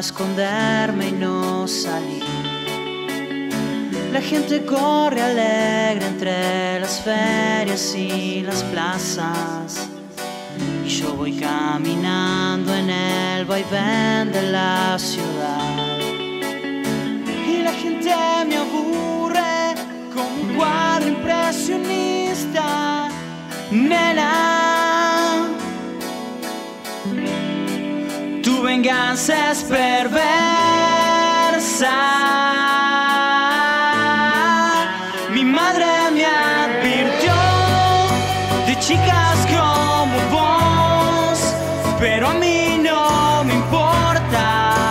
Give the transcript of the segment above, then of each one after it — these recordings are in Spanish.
esconderme y no salir. La gente corre alegre entre las ferias y las plazas, y yo voy caminando en el vaivén de la ciudad. Y la gente me aburre como un cuadro impresionista. Nena, tu venganza es perversa. Mi madre me advirtió de chicas como vos, pero a mí no me importa,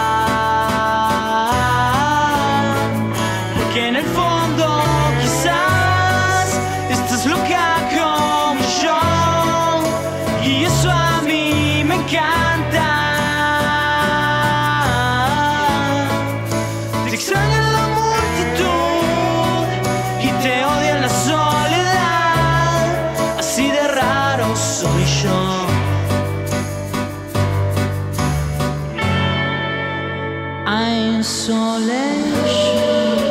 porque en el fondo quizás estás loca como yo, y eso a mí me encanta. Te extraño en la multitud y te odio en la soledad, así de raro soy yo. Isolation.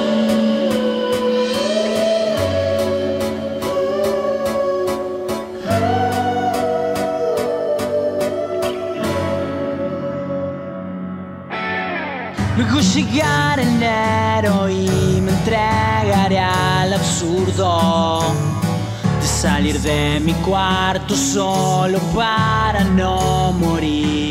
Luego llegará enero y me entregaré al absurdo de salir de mi cuarto solo para no morir.